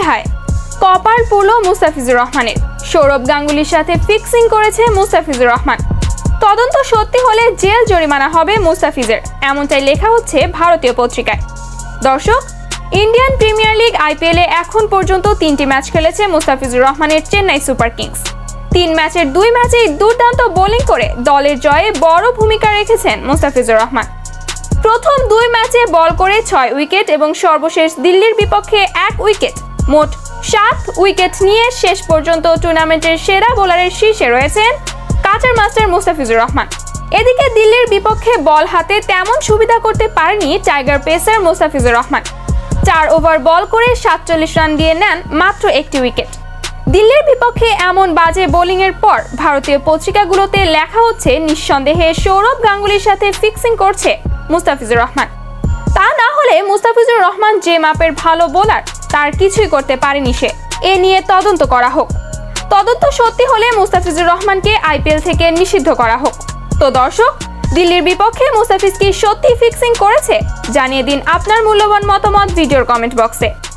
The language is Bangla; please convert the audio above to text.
হায় হায়, কপাল পুরলো মুস্তাফিজুর রহমানের। সৌরভ গাঙ্গুলির সাথে ফিক্সিং করেছে মুস্তাফিজুর রহমান। তদন্ত সত্যি হলে জেল জরিমানা হবে মুস্তাফিজের, এমনটাই লেখা হচ্ছে ভারতীয় পত্রিকায়। দর্শক, ইন্ডিয়ান প্রিমিয়ার লিগ আইপিএলে এখন পর্যন্ত 3টি ম্যাচ খেলেছে মুস্তাফিজুর রহমানের চেন্নাই সুপার কিংস। 3 ম্যাচের 2 ম্যাচেই দুর্দান্ত বোলিং করে দলের জয়ে বড় ভূমিকা রেখেছেন মুস্তাফিজুর রহমান। প্রথম 2 ম্যাচে বল করে 6 উইকেট এবং সর্বশেষ দিল্লির বিপক্ষে 1 উইকেট, মোট 7 উইকেট নিয়ে শেষ পর্যন্ত টুর্নামেন্টের সেরা বোলারের শীর্ষে রয়েছেন কাটার মাস্টার মুস্তাফিজুর রহমান। এদিকে দিল্লির বিপক্ষে বল হাতে তেমন সুবিধা করতে পারেনি tiger pacer Mustafizur Rahman. 4 over ball করে 47 রান দিয়ে নেন মাত্র 1টি উইকেট। দিল্লির বিপক্ষে এমন বাজে বোলিংয়ের পর ভারতীয় পত্রিকাগুলোতে লেখা হচ্ছে নিঃসন্দেহে সৌরভ গাঙ্গুলির সাথে ফিক্সিং করছে মুস্তাফিজুর রহমান। তা না হলে মুস্তাফিজুর রহমান যে মাপের ভালো বোলার তার কিছুই করতে পারেনি সে। এ নিয়ে তদন্ত করা হোক। তদন্ত সত্যি হলে মুস্তাফিজুর রহমানকে আইপিএল থেকে নিষিদ্ধ করা হোক। তো দর্শক, দিল্লির বিপক্ষে মুস্তাফিজ কি সত্যি ফিক্সিং করেছে? জানিয়ে দিন আপনার মূল্যবান মতামত ভিডিওর কমেন্ট বক্সে।